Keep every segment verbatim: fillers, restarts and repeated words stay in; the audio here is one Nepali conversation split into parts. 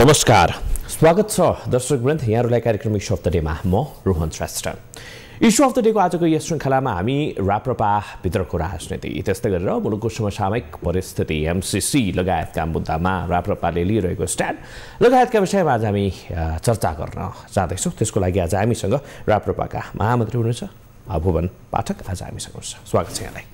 नमस्कार, स्वागत छ दर्शकवृन्द यहाँहरूलाई कार्यक्रम इस्यु अफ द डेमा म Rohan Shrestha. Issue of the डेको आजको यस श्रृङ्खलामा हामी राप्रपाभित्रको राजनीति त्यस्तै गरेर मुलुकको समसामयिक परिस्थिति एमसीसी लगायतका मुद्दामा राप्रपाले लिइरहेको स्ट्यान्ड लगायतका विषयमा आज हामी चर्चा गर्न जाँदैछौँ। त्यसको लागि आज हामीसँग राप्रपाका महामन्त्री हुनुहुन्छ भुवन पाठक आज हामीसँग हुनुहुन्छ। स्वागत छ यहाँलाई।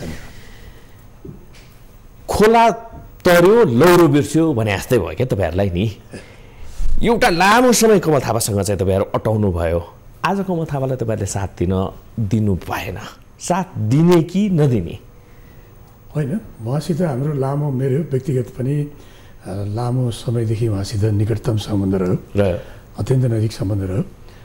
खोला तर्यो लौरो बिर्स्यो भने जस्तै भयो क्या तपाईँहरूलाई नि। एउटा लामो समय कमल थापासँग चाहिँ तपाईँहरू अटाउनु भयो। आज कमल थापालाई तपाईँहरूले साथ दिन दिनु भएन, साथ दिने कि नदिने? होइन, उहाँसित हाम्रो लामो मेरो व्यक्तिगत पनि लामो समयदेखि उहाँसित निकटतम सम्बन्ध रह्यो र अत्यन्त नजिक सम्बन्ध रह्यो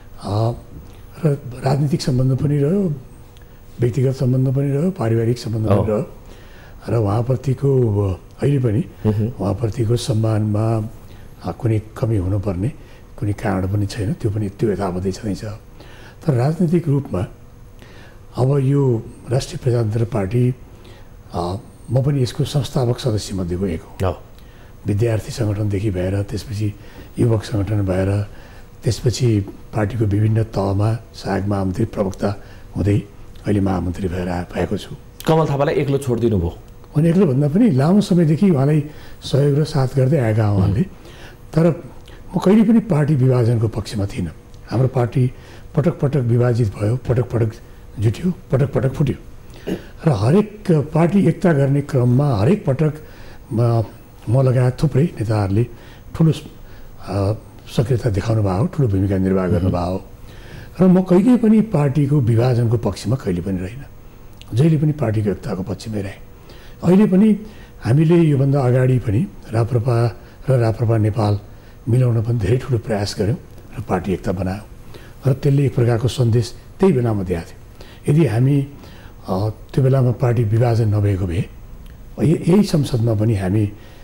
र राजनीतिक सम्बन्ध पनि रह्यो, व्यक्तिगत सम्बन्ध पनि रह्यो, पारिवारिक सम्बन्ध पनि रह्यो र उहाँप्रतिको अहिले पनि उहाँप्रतिको सम्मानमा कुनै कमी हुनुपर्ने कुनै कारण पनि छैन। त्यो पनि त्यो यथावतै छँदैछ। तर राजनीतिक रूपमा अब यो राष्ट्रिय प्रजातन्त्र पार्टी म पनि यसको संस्थापक सदस्यमध्येको एक हो। विद्यार्थी सङ्गठनदेखि भएर त्यसपछि युवक सङ्गठन भएर त्यसपछि पार्टीको विभिन्न तहमा सहायक महामन्त्री प्रवक्ता हुँदै अहिले महामन्त्री भएर भएको छु। कमल थापालाई एक्लो छोडिदिनु भयो? अनि एक्लो भन्दा पनि लामो समयदेखि उहाँलाई सहयोग र साथ गर्दै आएका उहाँले। तर म कहिले पनि पार्टी विभाजनको पक्षमा थिइनँ। हाम्रो पार्टी पटक पटक विभाजित भयो, पटक पटक जुट्यो, पटक पटक फुट्यो र हरेक पार्टी एकता गर्ने क्रममा हरेक पटक म लगायत थुप्रै नेताहरूले ठुलो सक्रियता देखाउनु भयो, ठुलो भूमिका निर्वाह गर्नुभयो र म कहिले पनि पार्टीको विभाजनको पक्षमा कहिले पनि रहेन। जहिले पनि पार्टीको एकताको पक्षमै रहेँ। अहिले पनि हामीले योभन्दा अगाडि पनि राप्रपा र राप्रपा नेपाल मिलाउन पनि धेरै ठुलो प्रयास गऱ्यौँ र पार्टी एकता बनायौँ र त्यसले एक प्रकारको सन्देश त्यही बेलामा दिएको थियो। यदि हामी त्यो बेलामा पार्टी विभाजन नभएको भए यही संसदमा पनि हामी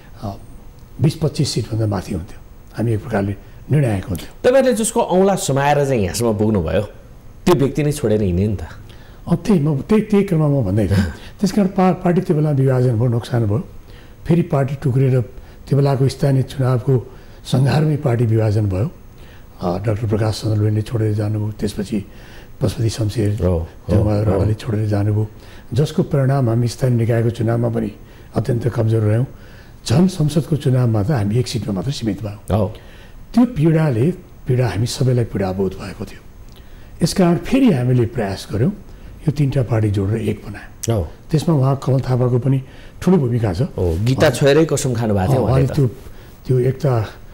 बिस पच्चिस सिटभन्दा माथि हुन्थ्यो। हामी एक प्रकारले निर्णय आएको हुन्थ्यो। तपाईँहरूले जसको औँला समाएर चाहिँ यहाँसम्म पुग्नुभयो त्यो व्यक्ति नै छोडेर हिँड्यो नि त। अँ त्यही म त्यही त्यही क्रममा म भन्दै थिएँ। त्यस कारण पा पार्टी त्यो बेला विभाजन भयो, नोक्सान भयो। फेरि पार्टी टुक्रेर त्यो बेलाको स्थानीय चुनावको सङ्घारमै पार्टी विभाजन भयो। डाक्टर प्रकाश चन्द्रले छोडेर जानुभयो, त्यसपछि पशुपति शमशेर जङ्गबहादुरले छोडेर जानुभयो, जसको परिणाम हामी स्थानीय निकायको चुनावमा पनि अत्यन्त कमजोर रह्यौँ। झन् संसदको चुनावमा त हामी एक सिटमा मात्र सीमित भयौँ। त्यो पीडाले पीडा हामी सबैलाई पीडाबोध भएको थियो। यसकारण फेरि हामीले प्रयास गऱ्यौँ यो तिनवटा पार्टी जोडेर एक बनायो। त्यसमा उहाँ कमल थापाको पनि ठुलो भूमिका छ। गीता छोएरै कसम खानु भएको थियो उहाँले। त्यो त्यो एकता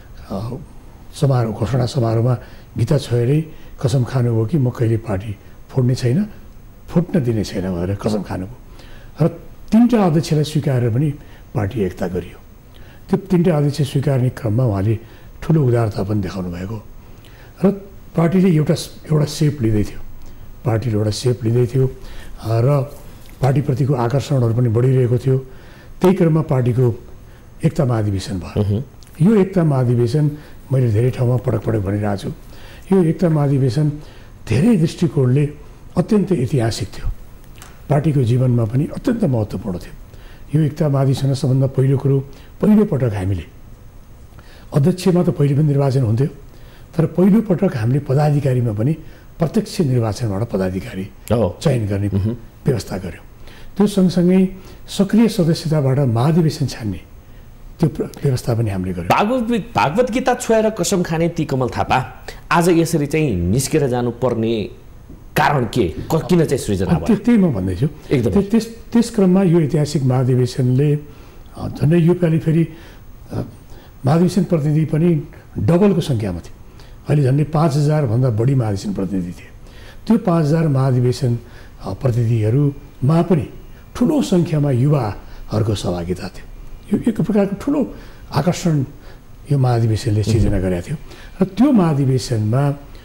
समारोह घोषणा समारोहमा गीता छोएरै कसम खानुभयो कि म कहिले पार्टी फोड्ने छैन, फुट्न दिने छैन भनेर कसम खानुभयो र तिनवटा अध्यक्षलाई स्वीकारेर पनि पार्टी एकता गरियो। त्यो तिनवटा अध्यक्ष स्वीकार्ने क्रममा उहाँले ठुलो उदारता पनि देखाउनु भएको र पार्टीले एउटा एउटा सेप लिँदै थियो। पार्टीले एउटा सेप लिँदै थियो र पार्टीप्रतिको आकर्षणहरू पनि बढिरहेको थियो। त्यही क्रममा पार्टीको एकता महाधिवेशन भयो। यो एकता महाधिवेशन मैले धेरै ठाउँमा पटक पटक भनिरहेको छु। यो एकता महाधिवेशन धेरै दृष्टिकोणले अत्यन्त ऐतिहासिक थियो। पार्टीको जीवनमा पनि अत्यन्त महत्त्वपूर्ण थियो। यो एकता महाधिवेशन सबभन्दा पहिलो कुरो, पहिलोपटक हामीले अध्यक्षमा त पहिले पनि निर्वाचन हुन्थ्यो, तर पहिलोपटक हामीले पदाधिकारीमा पनि प्रत्यक्ष निर्वाचनबाट पदाधिकारी चयन गर्ने व्यवस्था गऱ्यौँ। त्यो सँगसँगै सक्रिय सदस्यताबाट महाधिवेशन छान्ने त्यो व्यवस्था पनि हामीले गऱ्यौँ। भागवत भागवत गीता छोएर कसम खाने ती कमल थापा आज यसरी चाहिँ निस्केर जानुपर्ने कारण के, किन चाहिँ सृजना भयो? त्यही म भन्दैछु। एकदम त्यस त्यस क्रममा यो ऐतिहासिक महाधिवेशनले झन्डै योपालि फेरि महाधिवेशन प्रतिनिधि पनि डबलको सङ्ख्यामा थियो। अहिले झन्डै पाँच हजारभन्दा बढी महाधिवेशन प्रतिनिधि थिए। त्यो पाँच हजार महाधिवेशन प्रतिनिधिहरूमा पनि ठुलो सङ्ख्यामा युवाहरूको सहभागिता थियो। यो एक प्रकारको ठुलो आकर्षण यो महाधिवेशनले सिर्जना गरेको थियो र त्यो महाधिवेशनमा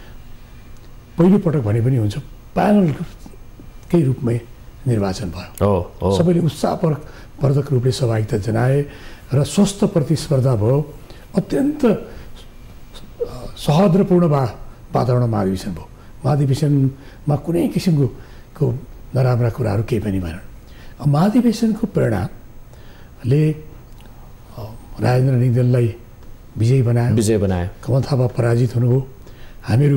पहिलोपटक भने पनि हुन्छ प्यानलकै रूपमै निर्वाचन भयो। सबैले उत्साहवर्धक रूपले सहभागिता जनाए र स्वस्थ प्रतिस्पर्धा भयो। अत्यन्त सौहार्दपूर्ण वा वातावरण महाधिवेशन भयो। महाधिवेशनमा कुनै किसिमको को नराम्रा कुराहरू केही पनि भएनन्। महाधिवेशनको परिणामले राजेन्द्र निगदेललाई विजयी बनायो विजय बनायो कमल थापा पराजित हुनुभयो हामीहरू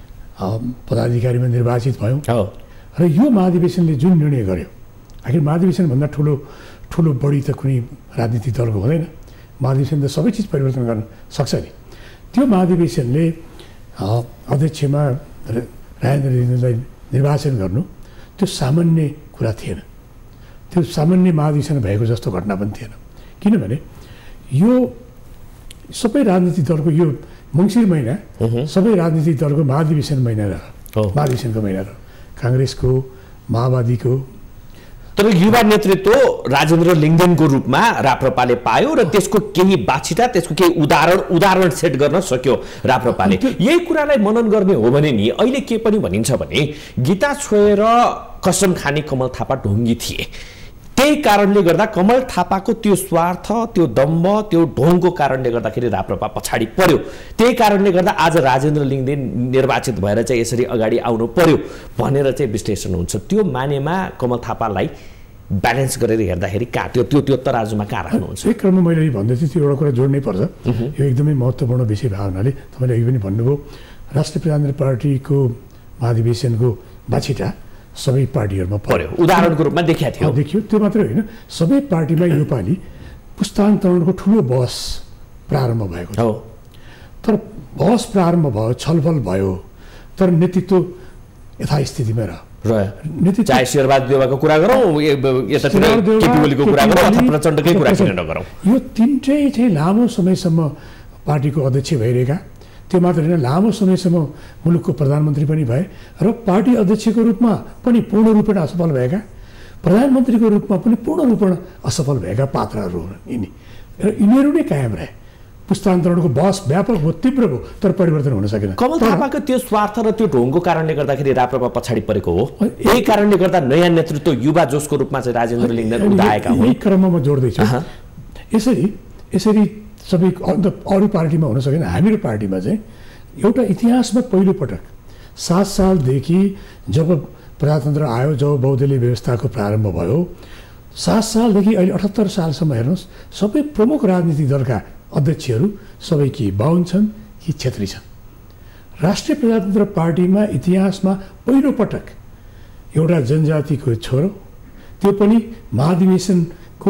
पदाधिकारीमा निर्वाचित भयौँ र यो महाधिवेशनले जुन निर्णय गर्यो आखिर महाधिवेशनभन्दा ठुलो ठुलो बढी त कुनै राजनीतिक दलको हुँदैन महाधिवेशन त सबै चिज परिवर्तन गर्न सक्छ नि त्यो महाधिवेशनले अध्यक्षमा राजेन्द्र लिङ्गदेनलाई निर्वाचन गर्नु त्यो सामान्य कुरा थिएन त्यो सामान्य महाधिवेशन भएको जस्तो घटना पनि थिएन किनभने यो सबै राजनीतिक दलको यो मङ्सिर महिना सबै राजनीतिक दलको महाधिवेशन महिना रह्यो महाधिवेशनको महिना रह्यो काङ्ग्रेसको माओवादीको तर युवा नेतृत्व राजेन्द्र लिङ्गदेनको रूपमा राप्रपाले पायो र त्यसको केही बाछिटा त्यसको केही उदाहरण उदाहरण सेट गर्न सक्यो राप्रपाले यही कुरालाई मनन गर्ने हो भने नि अहिले के पनि भनिन्छ भने गीता छोएर कसम खाने कमल थापा ढोङ्गी थिए त्यही कारणले गर्दा कमल थापाको त्यो स्वार्थ त्यो दम्भ त्यो ढोङको कारणले गर्दाखेरि राप्रपा पछाडि पर्यो त्यही कारणले गर्दा आज राजेन्द्र लिङ्गदेन निर्वाचित भएर चाहिँ यसरी अगाडि आउनु पर्यो भनेर चाहिँ विश्लेषण हुन्छ त्यो मानेमा कमल थापालाई ब्यालेन्स गरेर हेर्दाखेरि कहाँ त्यो त्यो त्यो तराजुमा कहाँ राख्नुहुन्छ एक क्रममा मैले भन्दै थिएँ त्यो एउटा कुरा जोड्नै पर्छ यो एकदमै महत्त्वपूर्ण विषय भयो हुनाले तपाईँले अघि पनि भन्नुभयो राष्ट्रिय प्रजातन्त्र पार्टीको महाधिवेशनको बाछिटा सबै पार्टीहरूमा पर्यो उदाहरणको रूपमा देखिया थियो देखियो त्यो मात्रै होइन सबै पार्टीमा योपालि पुस्तान्तरणको ठुलो बहस प्रारम्भ भएको थियो तर बहस प्रारम्भ भयो छलफल भयो तर नेतृत्व यथास्थितिमा रह्यो चाहे शेरबहादुर देउवाको कुरा गरौँ यतातिर केपी ओलीको कुरा गरौँ अथवा प्रचण्डकै कुरा किन नगरौँ यो तिनटै चाहिँ लामो समयसम्म पार्टीको अध्यक्ष भइरहेका त्यो मात्र होइन लामो समयसम्म मुलुकको प्रधानमन्त्री पनि भए र पार्टी अध्यक्षको रूपमा पनि पूर्ण रूपेण असफल भएका प्रधानमन्त्रीको रूपमा पनि पूर्ण रूपेण असफल भएका पात्रहरू हुन् यिनी र यिनीहरू नै कायम रहे पुस्तान्तरणको बहस व्यापक भयो तीव्र भयो तर परिवर्तन हुन सकेन कमल थापाको त्यो स्वार्थ र त्यो ढोङको कारणले गर्दाखेरि राप्रपा पछाडि परेको हो यही कारणले गर्दा नयाँ नेतृत्व युवा जोसको रूपमा चाहिँ राजेन्द्र लिङ्गदेन उदाएका हुन् यही क्रममा म जोड्दैछु यसरी यसरी सबै अरू पार्टीमा हुन सकेन हामीहरू पार्टीमा चाहिँ एउटा इतिहासमा पहिलोपटक सात सालदेखि जब प्रजातन्त्र आयो जब बहुदलीय व्यवस्थाको प्रारम्भ भयो सात सालदेखि अहिले अठहत्तर सालसम्म हेर्नुहोस् सबै प्रमुख राजनीतिक दलका अध्यक्षहरू सबै कि बाहुन छन् कि छेत्री छन् राष्ट्रिय प्रजातन्त्र पार्टीमा इतिहासमा पहिलोपटक एउटा जनजातिको छोरो त्यो पनि महाधिवेशनको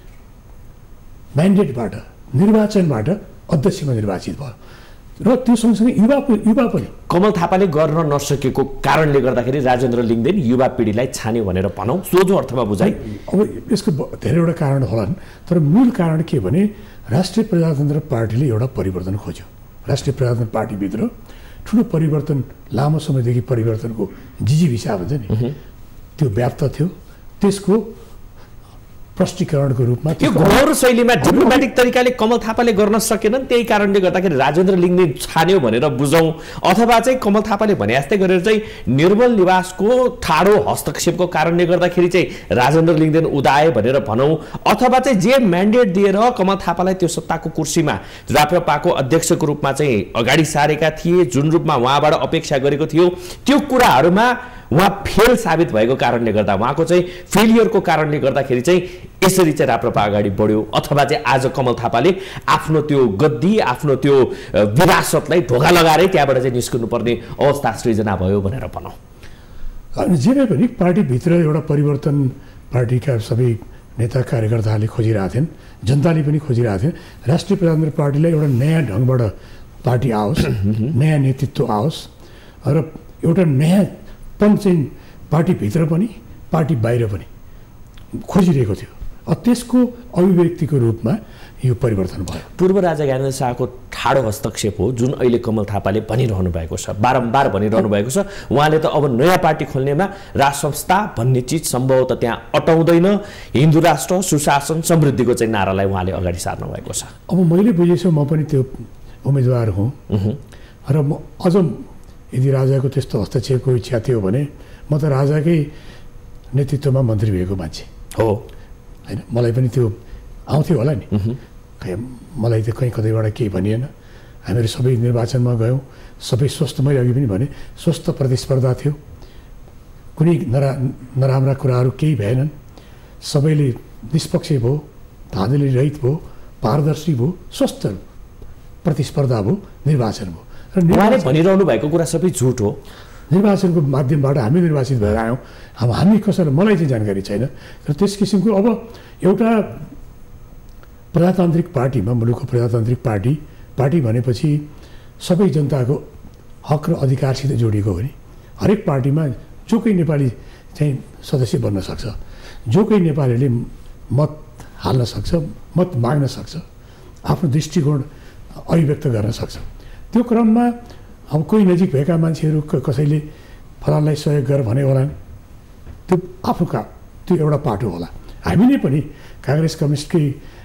म्यान्डेटबाट निर्वाचनबाट अध्यक्षमा निर्वाचित भयो र त्यो सँगसँगै युवा युवा पनि कमल थापाले गर्न नसकेको कारणले गर्दाखेरि राजेन्द्र लिङ्गदेन युवा पिँढीलाई छान्यो भनेर भनौँ सोझो अर्थमा बुझाइ अब यसको धेरैवटा कारण होलान् तर मूल कारण के भने राष्ट्रिय प्रजातन्त्र पार्टीले एउटा परिवर्तन खोज्यो राष्ट्रिय प्रजातन्त्र पार्टीभित्र ठुलो परिवर्तन लामो समयदेखि परिवर्तनको जिजीविसा भन्छ नि त्यो व्याप्त थियो त्यसको प्रष्टीकरणको रूपमा त्यो घोर शैलीमा डिप्लोमेटिक तरिकाले कमल थापाले गर्न सकेनन् त्यही कारणले गर्दाखेरि राजेन्द्र लिङ्गदेन छान्यो भनेर बुझौँ अथवा चाहिँ कमल थापाले भने जस्तै गरेर चाहिँ निर्मल निवासको ठाडो हस्तक्षेपको कारणले गर्दाखेरि चाहिँ राजेन्द्र लिङ्गदेन उदाए भनेर भनौँ अथवा चाहिँ जे म्यान्डेट दिएर कमल थापालाई त्यो सत्ताको कुर्सीमा राप्रपाको अध्यक्षको रूपमा चाहिँ अगाडि सारेका थिए जुन रूपमा उहाँबाट अपेक्षा गरेको थियो त्यो कुराहरूमा उहाँ फेल साबित भएको कारणले गर्दा उहाँको चाहिँ फेलियरको कारणले गर्दाखेरि चाहिँ यसरी चाहिँ राप्रपा अगाडि बढ्यो अथवा चाहिँ आज कमल थापाले आफ्नो त्यो गद्दी आफ्नो त्यो विरासतलाई ढोका लगाएरै त्यहाँबाट चाहिँ निस्कनु पर्ने अवस्था सृजना भयो भनेर भनौँ अनि जे भए पनि पार्टीभित्र एउटा परिवर्तन पार्टीका सबै नेता कार्यकर्ताहरूले खोजिरहेका थिएन जनताले पनि खोजिरहेका थिएन राष्ट्रिय प्रजातन्त्र पार्टीलाई एउटा नयाँ ढङ्गबाट पार्टी आओस् नयाँ नेतृत्व आओस् र एउटा नयाँ पन चाहिँ पार्टीभित्र पनि पार्टी बाहिर पनि खोजिरहेको थियो त्यसको अभिव्यक्तिको रूपमा यो परिवर्तन भयो पूर्व राजा ज्ञानेन्द्र शाहको ठाडो हस्तक्षेप हो जुन अहिले कमल थापाले भनिरहनु भएको छ बारम्बार भनिरहनु भएको छ उहाँले त अब नयाँ पार्टी खोल्नेमा राज संस्था भन्ने चिज सम्भवतः त्यहाँ अटाउँदैन हिन्दू राष्ट्र सुशासन समृद्धिको चाहिँ नारालाई उहाँले अगाडि सार्नु भएको छ अब मैले बुझेछु म पनि त्यो उम्मेदवार हुँ र म अझ यदि राजाको त्यस्तो हस्तक्षेपको इच्छा थियो भने म त राजाकै नेतृत्वमा मन्त्री भएको मान्छे हो होइन मलाई पनि त्यो आउँथ्यो होला नि मलाई त कहीँ कतैबाट केही भनिएन हामीहरू सबै निर्वाचनमा गयौँ सबै स्वस्थ मैले अघि पनि भने स्वस्थ प्रतिस्पर्धा थियो कुनै नरा नराम्रा कुराहरू केही भएनन् सबैले निष्पक्ष भयो धाँधली रहित भयो पारदर्शी भयो स्वस्थ प्रतिस्पर्धा भयो, निर्वाचन भयो। र उहाँले भनिरहनु भएको कुरा सबै झुट हो। निर्वाचनको माध्यमबाट हामी निर्वाचित भएर आयौँ। अब हामी कसैलाई मलाई चाहिँ जानकारी छैन। र त्यस किसिमको अब एउटा प्रजातान्त्रिक पार्टीमा, मुलुकको प्रजातान्त्रिक पार्टी पार्टी भनेपछि सबै जनताको हक र अधिकारसित जोडिएको हो नि। हरेक पार्टीमा जो कोही नेपाली चाहिँ सदस्य बन्न सक्छ, जो कोही नेपालीले मत हाल्न सक्छ, मत माग्न सक्छ, आफ्नो दृष्टिकोण अभिव्यक्त गर्न सक्छ। त्यो क्रममा अब कोही नजिक भएका मान्छेहरू कसैले फलानलाई सहयोग गर भने होला, त्यो आफू का त्यो एउटा पाटो होला। हामीले पनि काङ्ग्रेस कम्युनिस्टकै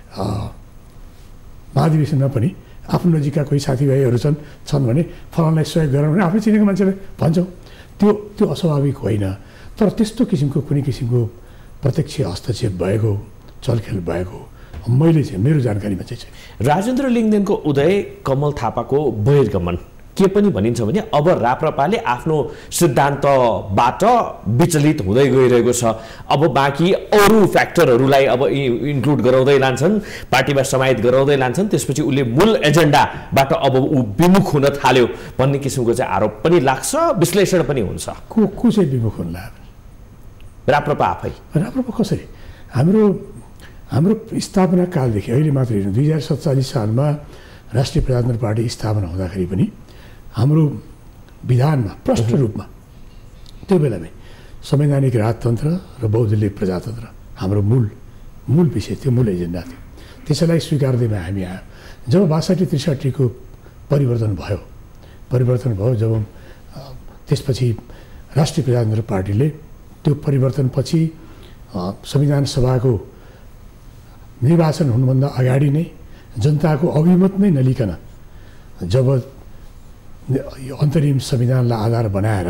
महाधिवेशनमा पनि आफ्नो नजिकका कोही साथीभाइहरू छन् छन् भने फलानलाई सहयोग गर भने आफै चिनेको मान्छेलाई भन्छौँ। त्यो त्यो अस्वाभाविक होइन। तर त्यस्तो किसिमको कुनै किसिमको प्रत्यक्ष हस्तक्षेप भएको, चलखेल भएको मैले चाहिँ मेरो जानकारीमा चाहिँ छैन। राजेन्द्र लिङ्गदेनको उदय, कमल थापाको बहिर्गमन के पनि भनिन्छ भने अब राप्रपाले आफ्नो सिद्धान्तबाट विचलित हुँदै गइरहेको छ। अब बाँकी अरू फ्याक्टरहरूलाई अब इन्क्लुड गराउँदै लान्छन्, पार्टीमा समाहित गराउँदै लान्छन्, त्यसपछि उसले मूल एजेन्डाबाट अब ऊ विमुख हुन थाल्यो भन्ने किसिमको चाहिँ आरोप पनि लाग्छ, विश्लेषण पनि हुन्छ। को को चाहिँ विमुख हुन लाग्यो? राप्रपा आफै। राप्रपा कसरी? हाम्रो हाम्रो स्थापना कालदेखि अहिले मात्र हेर्नु, दुई हजार सत्तालिस सालमा राष्ट्रिय प्रजातन्त्र पार्टी स्थापना हुँदाखेरि पनि हाम्रो विधानमा प्रष्ट रूपमा त्यो बेलामै संवैधानिक राजतन्त्र र बहुदलीय प्रजातन्त्र हाम्रो मूल मूल विषय थियो, मूल एजेन्डा थियो। त्यसैलाई स्वीकार्दैमा हामी आयौँ। जब बासठी त्रिसठीको परिवर्तन भयो परिवर्तन भयो जब त्यसपछि राष्ट्रिय प्रजातन्त्र पार्टीले त्यो परिवर्तनपछि संविधान सभाको निर्वाचन हुनुभन्दा अगाडि नै जनताको अभिमत नै नलिकन जब अन्तरिम संविधानलाई आधार बनाएर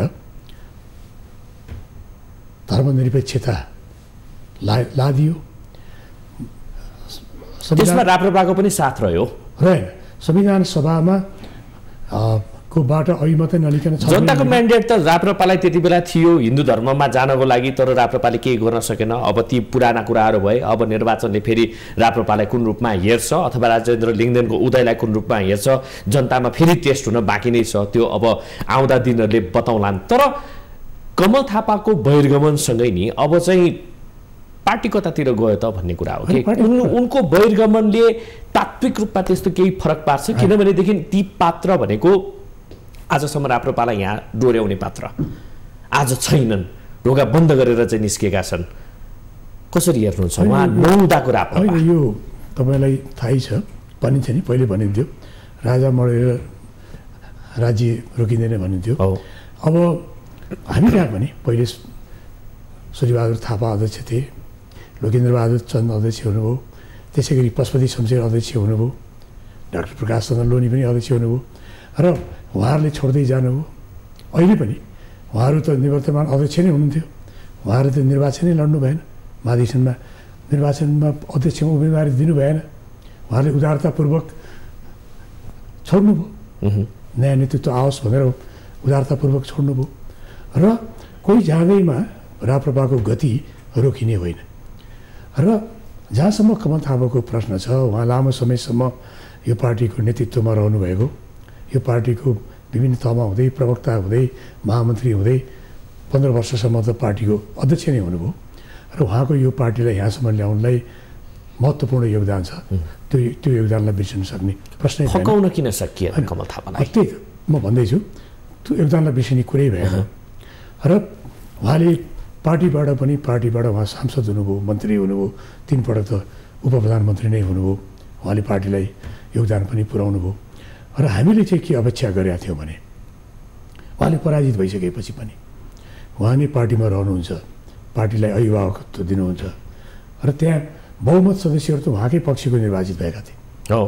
धर्मनिरपेक्षता ला लादियो। त्यसमा राप्रपाको पनि साथ रह्यो। रहेन। संविधान सभामा कोबाट अभिमत नलिकन जनताको म्यान्डेट त राप्रपालाई त्यति बेला थियो हिन्दू धर्ममा जानको लागि, तर राप्रपाले केही गर्न सकेन। अब ती पुराना कुराहरू भए। अब निर्वाचनले फेरि राप्रपालाई कुन रूपमा हेर्छ अथवा राजेन्द्र लिङ्गदेनको उदयलाई कुन रूपमा हेर्छ जनतामा फेरि टेस्ट हुन बाँकी नै छ। त्यो अब आउँदा दिनहरूले बताउलान्। तर कमल थापाको बहिर्गमनसँगै नि अब चाहिँ पार्टी कतातिर गयो त भन्ने कुरा हो कि उनको बहिर्गमनले तात्विक रूपमा त्यस्तो केही फरक पार्छ? किनभनेदेखि ती पात्र भनेको आजसम्म राप्रपालाई यहाँ डोर्याउने पात्र आज छैनन्, ढोका बन्द गरेर चाहिँ निस्केका छन्। कसरी हेर्नुहुन्छ उहाँ नहुँदाको राप्रपा? यो तपाईँलाई थाहै छ, भनिन्छ नि, पहिले भनिन्थ्यो राजा मरेर राज्य रोकिँदैन भनिन्थ्यो। अब हामी कहाँ पनि पहिले सूर्यबहादुर थापा अध्यक्ष थिए, लोकेन्द्रबहादुर चन्द अध्यक्ष हुनुभयो, त्यसै गरी पशुपति शमशेर अध्यक्ष हुनुभयो, डाक्टर प्रकाश चन्द्र लोनी पनि अध्यक्ष हुनुभयो र उहाँहरूले छोड्दै जानुभयो। अहिले पनि उहाँहरू त निवर्तमान अध्यक्ष नै हुनुहुन्थ्यो, उहाँहरू त निर्वाचनै लड्नु भएन, महाधिवेशनमा निर्वाचनमा अध्यक्षमा उम्मेदवारी दिनु भएन, उहाँहरूले उदारतापूर्वक छोड्नुभयो। नयाँ नेतृत्व आओस् भनेर उदारतापूर्वक छोड्नुभयो र कोही जाँदैमा राप्रपाको गति रोकिने होइन। र जहाँसम्म कमल थापाको प्रश्न छ, उहाँ लामो समयसम्म यो पार्टीको नेतृत्वमा रहनुभएको, यो पार्टीको विभिन्न तहमा हुँदै प्रवक्ता हुँदै महामन्त्री हुँदै पन्ध्र वर्षसम्म त पार्टीको अध्यक्ष नै हुनुभयो र उहाँको यो पार्टीलाई यहाँसम्म ल्याउनलाई महत्त्वपूर्ण योगदान छ। त्यो त्यो योगदानलाई बिर्सन सक्ने प्रश्नै छैन। फकाउन किन सकिएन कमल थापालाई? त्यही त म भन्दैछु, त्यो योगदानलाई बिर्सिने कुरै भएन। र उहाँले पार्टीबाट पनि पार्टीबाट उहाँ सांसद हुनुभयो, मन्त्री हुनुभयो, तीन पटक त उप प्रधानमन्त्री नै हुनुभयो, उहाँले पार्टीलाई योगदान पनि पुर्याउनु भयो। र हामीले चाहिँ के अपेक्षा गरेका थियौँ भने उहाँले पराजित भइसकेपछि पनि उहाँ नै पार्टीमा रहनुहुन्छ, पार्टीलाई अभिभावकत्व दिनुहुन्छ र त्यहाँ बहुमत सदस्यहरू त उहाँकै पक्षको निर्वाचित भएका थिए। हो,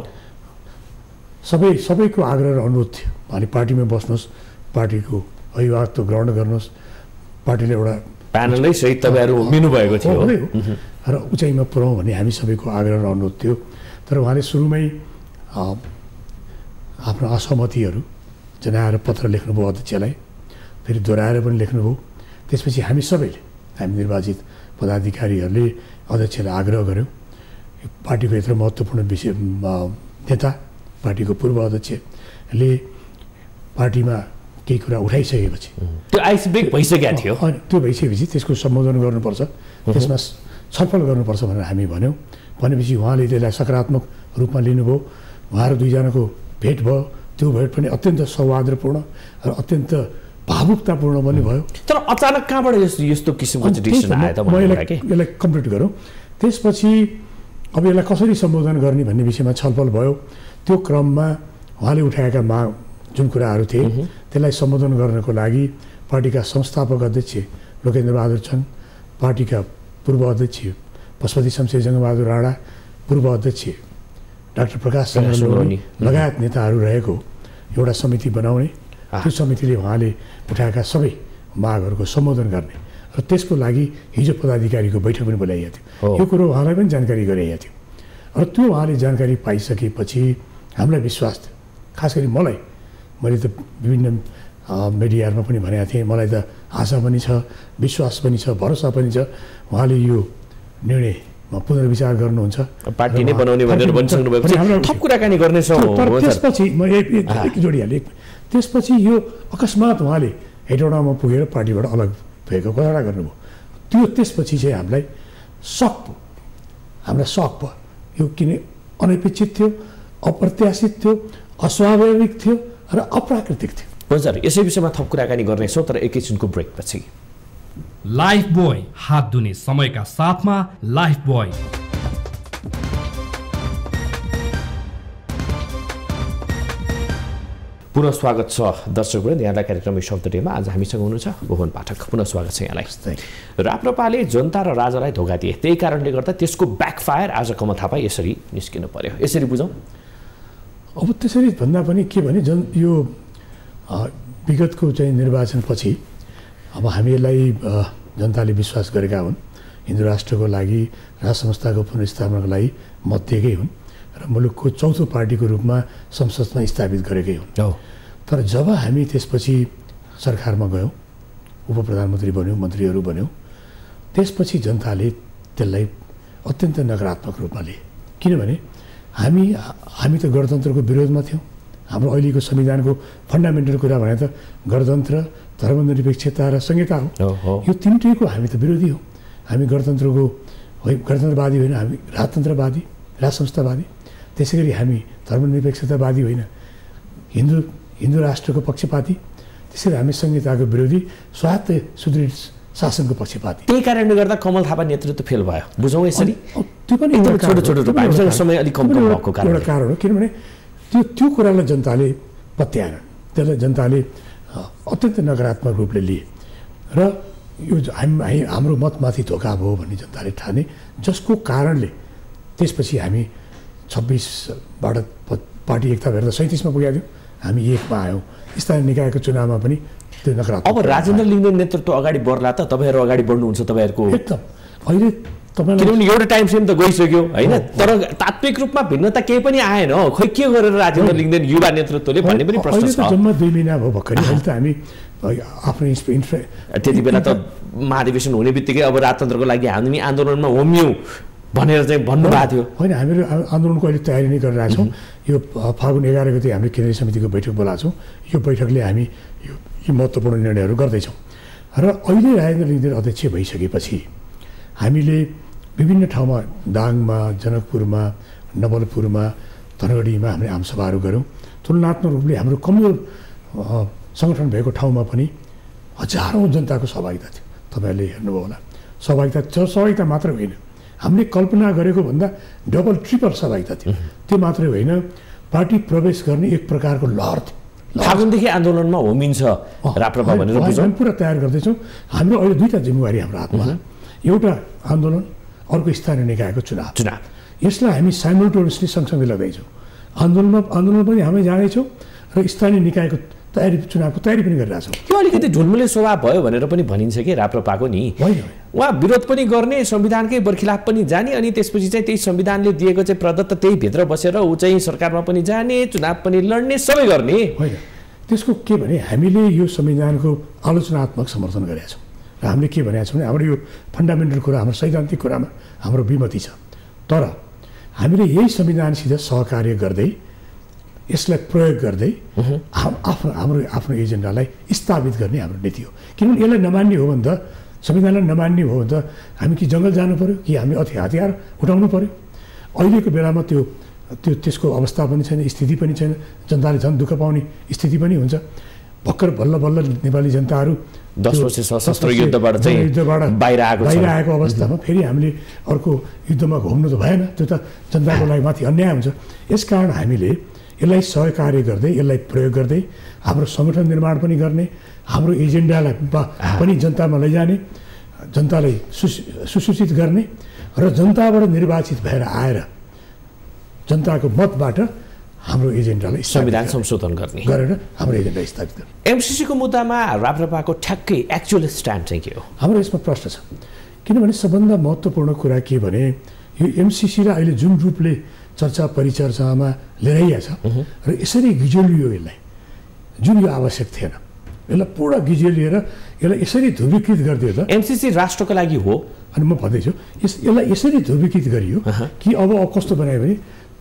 सबै सबैको आग्रह र अनुरोध थियो उहाँले पार्टीमा बस्नुहोस्, पार्टीको अभिभावकत्व ग्रहण गर्नुहोस्, पार्टीले एउटा प्यानलै सहित तपाईँहरू उभिनु भएको थियो र उचाइमा पुऱ्याउँ भन्ने हामी सबैको आग्रह र अनुरोध थियो। तर उहाँले सुरुमै आफ्नो असहमतिहरू जनाएर पत्र लेख्नुभयो अध्यक्षलाई, फेरि दोहोऱ्याएर पनि लेख्नुभयो। त्यसपछि हामी सबैले हामी निर्वाचित पदाधिकारीहरूले अध्यक्षलाई आग्रह गऱ्यौँ, पार्टीको यत्र महत्त्वपूर्ण विषय नेता पार्टीको पूर्व अध्यक्षले पार्टीमा केही कुरा उठाइसकेपछि त्यो आइस ब्रेक भइसकेको थियो अनि त्यो भइसकेपछि त्यसको सम्बोधन गर्नुपर्छ, त्यसमा छलफल गर्नुपर्छ भनेर हामी भन्यौँ। भनेपछि उहाँले त्यसलाई सकारात्मक रूपमा लिनुभयो। उहाँहरू दुईजनाको भेट भयो। त्यो भेट पनि अत्यन्त सौहार्दपूर्ण र अत्यन्त भावुकतापूर्ण पनि भयो। तर अचानक कहाँबाट यस्तो यस्तो किसिमको डिसिसन आयो त म यसलाई कम्प्लिट गरौँ। त्यसपछि अब यसलाई कसरी सम्बोधन गर्ने भन्ने विषयमा छलफल भयो। त्यो क्रममा उहाँले उठाएका माग जुन कुराहरू थिए त्यसलाई सम्बोधन गर्नको लागि पार्टीका संस्थापक अध्यक्ष लोकेन्द्र बहादुर छन्, पार्टीका पूर्व अध्यक्ष पशुपति शमशेर जङ्गबहादुर राणा, पूर्व अध्यक्ष डाक्टर प्रकाश चन्द्र लोहनी लगायत नेताहरू रहेको एउटा समिति बनाउने। त्यो समितिले उहाँले उठाएका सबै मागहरूको सम्बोधन गर्ने र त्यसको लागि हिजो पदाधिकारीको बैठक पनि बोलाइएको थियो। यो कुरो उहाँलाई पनि जानकारी गराइएको थियो। र त्यो उहाँले जानकारी पाइसकेपछि हामीलाई विश्वास थियो, खास गरी मलाई मैले त विभिन्न मिडियाहरूमा पनि भनेको थिएँ, मलाई त आशा पनि छ, विश्वास पनि छ, भरोसा पनि छ उहाँले यो निर्णयमा पुनर्विचार गर्नुहुन्छ, पार्टी नै बनाउने भनेर भनिसक्नु भएको छ। थप कुराकानी गर्नेछौँ। तर त्यसपछि म एक जोडिहालेँ। त्यसपछि यो अकस्मात उहाँले हेटौडामा पुगेर पार्टीबाट अलग भएको घोषणा गर्नुभयो। त्यो त्यसपछि चाहिँ हामीलाई सक भयो, हामीलाई सक भयो। यो किन अनपेक्षित थियो, अप्रत्याशित थियो, अस्वाभाविक थियो र अप्राकृतिक थियो। हजुर, यसै विषयमा थप कुराकानी गर्नेछौँ तर एकैछिनको ब्रेकपछि। लाइफ बोय, हात धुने समयका साथमा लाइफ बोय। पुनः स्वागत छ दर्शकवृन्द, यहाँलाई कार्यक्रम शब्द डेमा। आज हामीसँग हुनुहुन्छ भुवन पाठक। पुनः स्वागत छ यहाँलाई। राप्रपाले जनता र राजालाई धोका दिए, त्यही कारणले गर्दा त्यसको ब्याकफायर आज कमल थापा यसरी निस्किनु पर्यो। यसरी बुझौँ। अब त्यसरी भन्दा पनि के भने जन यो विगतको चाहिँ निर्वाचनपछि अब हामीलाई जनताले विश्वास गरेका हुन्, हिन्दू राष्ट्रको लागि, राष्ट्र संस्थाको पुनर्स्थापनाको लागि मत दिएकै हुन् र मुलुकको चौथो पार्टीको रूपमा संसदमा स्थापित गरेकै हुन्। तर जब हामी त्यसपछि सरकारमा गयौँ, उप प्रधानमन्त्री बन्यौँ, मन्त्रीहरू बन्यौँ, त्यसपछि जनताले त्यसलाई अत्यन्त नकारात्मक रूपमा लिए। किनभने हामी हामी त गणतन्त्रको विरोधमा थियौँ। हाम्रो अहिलेको संविधानको फन्डामेन्टल कुरा भने त गणतन्त्र, धर्मनिरपेक्षता र संहिता हो। यो तिनटैको हामी त विरोधी हौँ। हामी गणतन्त्रको होइन, गणतन्त्रवादी होइन, हामी राजतन्त्रवादी, राज संस्थावादी। त्यसै गरी हामी धर्मनिरपेक्षतावादी होइन, हिन्दू हिन्दू राष्ट्रको पक्षपाती। त्यसै गरी हामी संहिताको विरोधी, स्वायत्त सुदृढ शासनको पक्षपाती। त्यही कारणले गर्दा कमल थापा नेतृत्व फेल भयो, बुझौँ यसरी। त्यो पनि छोटो छोटो रूपमा समय अलिक कम कम भएको एउटा कारण हो। किनभने त्यो त्यो कुरालाई जनताले पत्याएन, त्यसलाई जनताले अत्यन्त नकारात्मक रूपले लिए र यो हामी हाम्रो मतमाथि धोका भयो भन्ने जनताले ठाने, जसको कारणले त्यसपछि हामी छब्बिसबाट पार्टी एकता भएर सैँतिसमा पुगेका थियौँ, हामी एकमा आयौँ। स्थानीय निकायको चुनावमा पनि त्यो नकारात्मक। अब राजेन्द्र लिङ्गदेन नेतृत्व अगाडि बढ्ला त तपाईँहरू अगाडि बढ्नुहुन्छ तपाईँहरूको एकदम। अहिले तपाईँ किनभने एउटा टाइम फ्रेम त गइसक्यो होइन, तर तात्विक रूपमा भिन्नता केही पनि आएन। खोइ के गरेर राजेन्द्र लिङ्गदेन युवा नेतृत्वले भन्ने पनि प्रश्न छ। जम्मा दुई महिना भयो भर्खरै। अहिले त हामी आफ्नो त्यति बेला त महाधिवेशन हुने बित्तिकै अब राजतन्त्रको लागि हामी आन्दोलनमा होमियौँ भनेर चाहिँ भन्नुभएको थियो। होइन, हामीहरू आन्दोलनको अहिले तयारी नै गरिरहेको छौँ। यो फागुन एघार गते हामीले केन्द्रीय समितिको बैठक बोलाएको छौँ। यो बैठकले हामी यो यी महत्त्वपूर्ण निर्णयहरू गर्दैछौँ। र अहिले राजेन्द्र लिङ्गदेन अध्यक्ष भइसकेपछि हामीले विभिन्न ठाउँमा, दाङमा, जनकपुरमा, नवलपुरमा, धनगढीमा हामीले आमसभाहरू गऱ्यौँ। तुलनात्मक रूपले हाम्रो कमजोर सङ्गठन भएको ठाउँमा पनि हजारौँ जनताको सहभागिता थियो। तपाईँहरूले हेर्नुभयो होला। सहभागिता सहभागिता मात्र होइन, हामीले कल्पना गरेको भन्दा डबल ट्रिपल सहभागिता थियो। त्यो मात्रै होइन, पार्टी प्रवेश गर्ने एक प्रकारको लहर थियो। फागुनदेखि आन्दोलनमा होमिन्छ राप्रपा भनेर बुझौँ। पुरा तयार गर्दैछौँ। हाम्रो अहिले दुईवटा जिम्मेवारी हाम्रो हातमा, एउटा आन्दोलन, अर्को स्थानीय निकायको चुनाव। चुनाव यसलाई हामी साइमल्टेनियसली सँगसँगै लगाइछौँ। आन्दोलनमा आन्दोलन पनि हामी जानेछौँ र स्थानीय निकायको तयारी, चुनावको तयारी पनि गरिरहेछौँ। त्यो अलिकति झुलमुले स्वभाव भयो भनेर पनि भनिन्छ कि राप्रपाको नि। उहाँ विरोध पनि गर्ने, संविधानकै बर्खिलाफ पनि जाने, अनि त्यसपछि चाहिँ त्यही संविधानले दिएको चाहिँ प्रदत्त त्यही भित्र बसेर ऊ चाहिँ सरकारमा पनि जाने, चुनाव पनि लड्ने, सबै गर्ने। होइन, त्यसको के भने हामीले यो संविधानको आलोचनात्मक समर्थन गरेका छौँ र हामीले के भनेका छौँ भने हाम्रो यो फन्डामेन्टल कुरा, हाम्रो सैद्धान्तिक कुरामा हाम्रो विमति छ। तर हामीले यही संविधानसित सहकार्य गर्दै यसलाई प्रयोग गर्दै हाम आफ्नो हाम्रो आफ्नो एजेन्डालाई स्थापित गर्ने हाम्रो नीति हो। किनभने यसलाई नमान्ने हो भने त संविधानलाई नमान्ने हो भने त हामी कि जङ्गल जानु पऱ्यो कि हामी अति हतियार उठाउनु पऱ्यो। अहिलेको बेलामा त्यो त्यो त्यसको अवस्था पनि छैन, स्थिति पनि छैन, जनताले झन् दुःख पाउने स्थिति पनि हुन्छ। भर्खर बल्ल बल्ल नेपाली जनताहरू दस वर्ष सशस्त्र युद्धबाट चाहिँ युद्धबाट बाहिर आएको बाहिर आएको अवस्थामा फेरि हामीले अर्को युद्धमा घुम्नु त भएन, त्यो त जनताको लागि माथि अन्याय हुन्छ। यसकारण हामीले यसलाई सहकार्य गर्दै यसलाई प्रयोग गर्दै हाम्रो सङ्गठन निर्माण पनि गर्ने, हाम्रो एजेन्डालाई पनि जनतामा लैजाने, जनतालाई सुसूचित गर्ने र जनताबाट निर्वाचित भएर आएर जनताको मतबाट हाम्रो एजेन्डालाई संविधान संशोधन गर्ने गरेर हाम्रो एजेन्डा स्थापित गर्ने। एमसिसीको मुद्दामा राप्रपाको ठ्याक्कै एक्चुअल स्ट्यान्ड चाहिँ के हो? हाम्रो यसमा प्रश्न छ। किनभने सबभन्दा महत्त्वपूर्ण कुरा के भने यो एमसिसीलाई अहिले जुन रूपले चर्चा परिचर्चामा ल्याइरहेको छ र यसरी गिजोलियो यसलाई, जुन यो आवश्यक थिएन, यसलाई पुरा गिजोलिएर यसलाई यसरी ध्रुवीकृत गरिदियो त एमसिसी राष्ट्रको लागि हो। अनि म भन्दैछु यस यसलाई यसरी ध्रुवीकृत गरियो कि अब अब कस्तो बनायो भने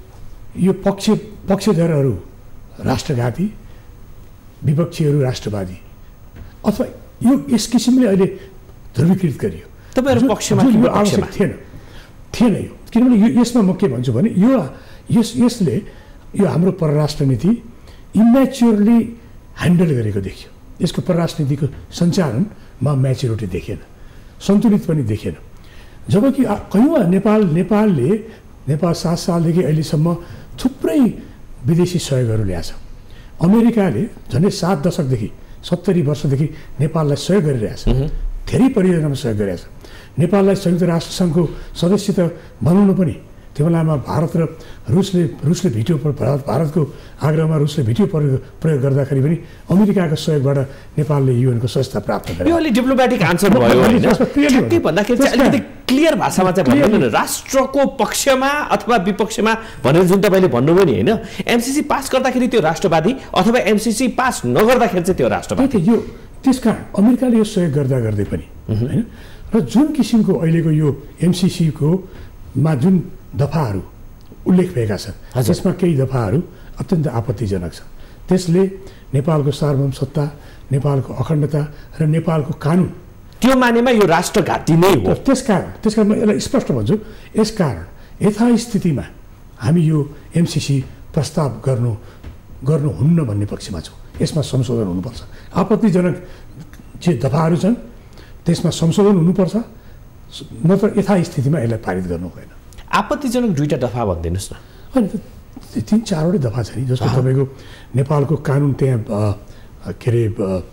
यो पक्ष पक्षधरहरू राष्ट्रघाती, विपक्षीहरू राष्ट्रवादी, अथवा यो यस किसिमले अहिले ध्रुवीकृत गरियो। तपाईँहरू पक्षमा यो आवश्यक थिएन थिएन यो। किनभने यो यसमा म के भन्छु भने यो यस यसले यो हाम्रो परराष्ट्र नीति इम्याच्योरली ह्यान्डल गरेको देखियो। यसको परराष्ट्र नीतिको सञ्चालनमा म्याच्योरिटी देखिएन, सन्तुलित पनि देखिएन। जबकि कयौँ नेपाल नेपालले नेपाल सात सालदेखि अहिलेसम्म थुप्रै विदेशी सहयोगहरू ल्याएछ। अमेरिकाले झन्डै सात दशकदेखि सत्तरी वर्षदेखि नेपाललाई सहयोग गरिरहेछ, धेरै परियोजनामा सहयोग गरिरहेछ। नेपाललाई संयुक्त राष्ट्रसङ्घको सदस्यता बनाउनु पनि त्यो बेलामा भारत र रुसले रुसले भिडियो भारत भारतको आग्रहमा रुसले भिडियो प्रयोग प्रयोग गर्दाखेरि पनि अमेरिकाको सहयोगबाट नेपालले युएनको सदस्यता प्राप्त गर्यो। यो अलि डिप्लोमेटिक आन्सर भयो होइन? ठ्याक्कै भन्दाखेरि चाहिँ अलिकति क्लियर भाषामा चाहिँ भन्नु न, राष्ट्रको पक्षमा अथवा विपक्षमा भनेर जुन तपाईँले भन्नुभयो नि होइन, एमसिसी पास गर्दाखेरि त्यो राष्ट्रवादी अथवा एमसिसी पास नगर्दाखेरि चाहिँ त्यो राष्ट्रवादी। यो त्यसकारण अमेरिकाले यो सहयोग गर्दा गर्दै पनि होइन, र जुन किसिमको अहिलेको यो एमसिसीको मा जुन दफाहरू उल्लेख भएका छन् त्यसमा केही दफाहरू अत्यन्त आपत्तिजनक छन्। त्यसले नेपालको सार्वभौम सत्ता, नेपालको अखण्डता र नेपालको कानुन त्यो मानेमा यो राष्ट्रघाती नै हो। त्यसकारण त्यसकारण म यसलाई स्पष्ट भन्छु, यसकारण यथास्थितिमा हामी यो एमसिसी प्रस्ताव गर्नु गर्नुहुन्न भन्ने पक्षमा छौँ। यसमा संशोधन हुनुपर्छ। आपत्तिजनक जे दफाहरू छन् त्यसमा संशोधन हुनुपर्छ, नत्र यथास्थितिमा यसलाई पारित गर्नु भएन। आपत्तिजनक दुईवटा दफा भनिदिनुहोस् न। होइन तिन चारवटै दफा छ नि, जस्तो तपाईँको नेपालको कानुन त्यहाँ के अरे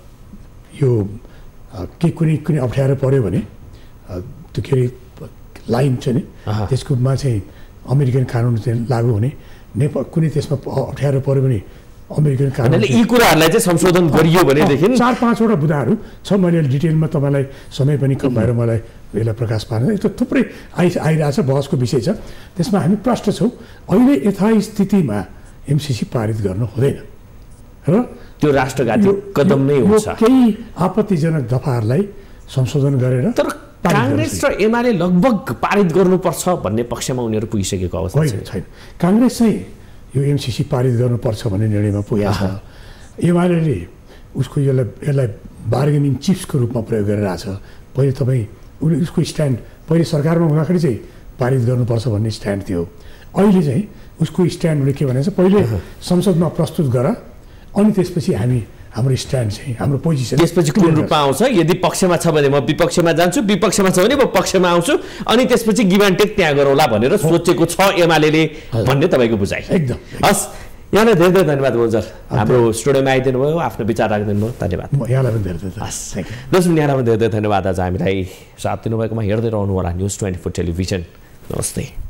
यो के कुनै कुनै अप्ठ्यारो पऱ्यो भने त्यो के अरे लाइन छ नि त्यसकोमा चाहिँ अमेरिकन कानुन चाहिँ लागू हुने, नेपाल कुनै त्यसमा अप्ठ्यारो पऱ्यो भने अमेरिकन कानुन। यी कुराहरूलाई चाहिँ संशोधन गरियो भनेदेखि चार पाँचवटा बुदाहरू छ। मैले डिटेलमा तपाईँलाई समय पनि कम भएर मलाई यसलाई प्रकाश पार्न यस्तो थुप्रै आइ आइरहेछ, बहसको विषय छ। त्यसमा हामी प्रष्ट छौँ। अहिले यथास्थितिमा एमसिसी पारित गर्नु हुँदैन र त्यो राष्ट्रघाती कदम नै हुन्छ। केही आपत्तिजनक दफाहरूलाई संशोधन गरेर तर काङ्ग्रेस र एमाले लगभग पारित गर्नुपर्छ भन्ने पक्षमा उनीहरू पुगिसकेको अवस्था छैन। काङ्ग्रेस चाहिँ यो एमसिसी पारित गर्नुपर्छ भन्ने निर्णयमा पुगेको छ। एमाले उसको यसलाई यसलाई बार्गेनिङ चिप्सको रूपमा प्रयोग गरिरहेछ। पहिले तपाईँ उसले उसको स्ट्यान्ड पहिले सरकारमा हुँदाखेरि चाहिँ पारित गर्नुपर्छ भन्ने स्ट्यान्ड थियो। अहिले चाहिँ उसको स्ट्यान्डले के भनेको छ, पहिले संसदमा प्रस्तुत गर अनि त्यसपछि हामी हाम्रो स्ट्यान्ड चाहिँ हाम्रो पोजिसन त्यसपछि कुन रूपमा आउँछ, यदि पक्षमा छ भने म विपक्षमा जान्छु, विपक्षमा छ भने म पक्षमा आउँछु, अनि त्यसपछि गिभ एन्ड टेक त्यहाँ गरौँला भनेर सोचेको छ एमाले भन्ने तपाईँको बुझाइ। एकदम। हस्, यहाँलाई धेरै धेरै धन्यवाद मन्जर, हाम्रो स्टुडियोमा आइदिनु भयो, आफ्नो विचार राखिदिनु भयो, धन्यवाद। यहाँलाई पनि धेरै धेरै हस्, दोस्रो यहाँलाई पनि धेरै धेरै धन्यवाद आज हामीलाई साथ दिनुभएकोमा। हेर्दै रहनु होला न्युज ट्वेन्टी फोर टेलिभिजन। नमस्ते।